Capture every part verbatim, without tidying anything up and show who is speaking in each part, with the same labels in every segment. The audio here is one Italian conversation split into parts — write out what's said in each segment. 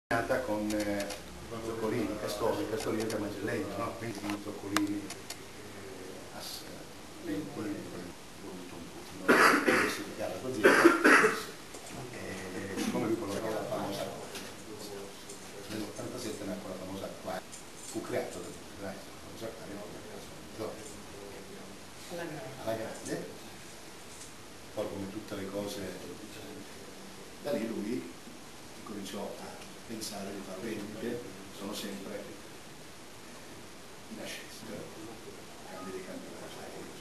Speaker 1: Con eh, zoccolini, castori, castori anche a Magellegno, no? Quindi zoccolini, eh, ass, lenti, voluto un pochino diversificare la azienda. E siccome lui conosce la famosa, nell'ottantasette nacque la famosa acquario, fu creato dal famoso acquario alla grande, poi come tutte le cose, da lì lui cominciò a pensare di fare vendite, sono sempre in ascesa, cambi di campionato.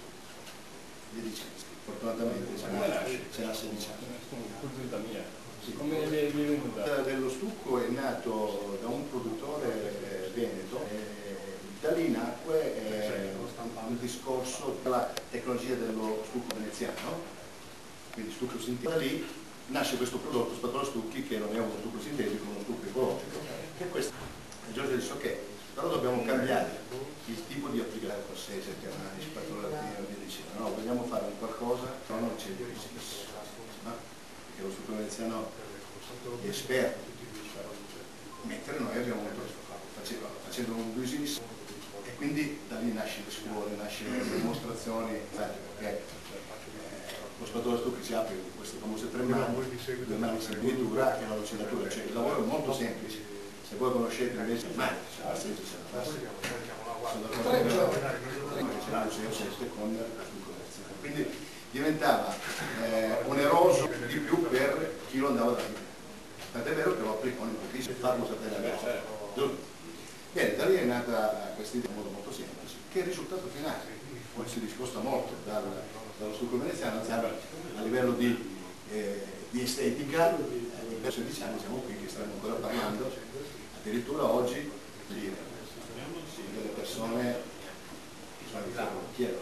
Speaker 1: Gli dice, fortunatamente ce l'ha sedici anni. Sì. Come è venuta? Dello stucco è nato da un produttore veneto, e da lì nacque eh, un discorso della tecnologia dello stucco veneziano, quindi stucco sintetico. Da lì nasce questo prodotto, spatola stucchi, che non è uno stucco sintetico, ma uno stucco ecologico. Che questo, e Giorgio disse, ok, però dobbiamo cambiare il tipo di applicazione, corsese, chiamare, spatolatino, e via dicendo, no, vogliamo fare un qualcosa, però non c'è il business, no? Perché lo stucco veneziano è esperto, mentre noi abbiamo facendo, facendo un business, e quindi da lì nasce le scuole, nasce le dimostrazioni, perché lo spatola stucchi si apre con queste famose tre mani, due mani di addirittura e la lucidatura, cioè il lavoro è molto semplice. Se voi conoscete invece il mani, c'è la stessa, c'è la pasta, sono d'accordo con la stucco veneziano. Quindi diventava eh, oneroso di più per chi lo andava da lì. Tant'è vero che lo applicò in pochissimo per farlo sapere all'altro. Bene, da lì è nata questa idea in modo molto semplice, che è il risultato finale. Poi si discosta molto dal, dallo stucco veneziano, a livello di, eh, di estetica, eh, per sedici anni siamo qui che stiamo ancora parlando, addirittura oggi di, delle persone che sono di Chiaro,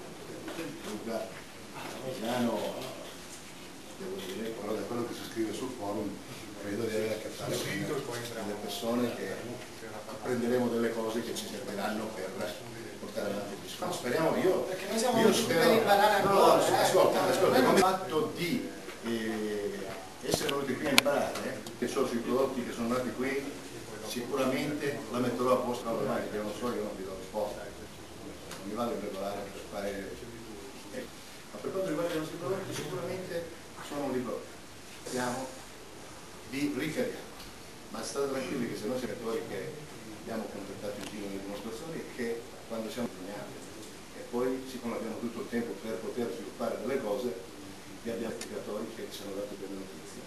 Speaker 1: Luca, Milano, devo dire, però da quello che si scrive sul forum credo di avere a che fare con delle persone che apprenderemo delle cose che ci serviranno per portare avanti il discorso. No, speriamo io. Perché noi siamo io spero, imparare no, no, eh, ascolta, ascolta, come il fatto di eh, essere venuti qui a imparare, che sono sui prodotti che sono nati qui, sicuramente la metterò a posto ormai, perché non so, io non vi do risposta. Non mi vado a regolare per fare. Eh. Ma per quanto riguarda i nostri prodotti, sicuramente sono un libro. Siamo vi riferiamo. Ma state tranquilli che se noi siamo attori che abbiamo contattato in giro le dimostrazioni e che quando siamo impegnati e poi siccome abbiamo tutto il tempo per poter sviluppare delle cose vi abbiamo applicatori che ci hanno dato delle notizie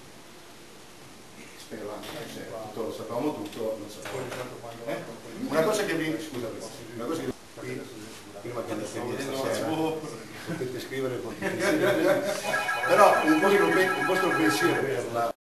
Speaker 1: e spero anche se tutto lo sapevamo tutto non sapevamo. Eh? Una cosa che vi scusa una cosa che vi, prima che andate via stasera potete scrivere potete però un vostro pensiero per la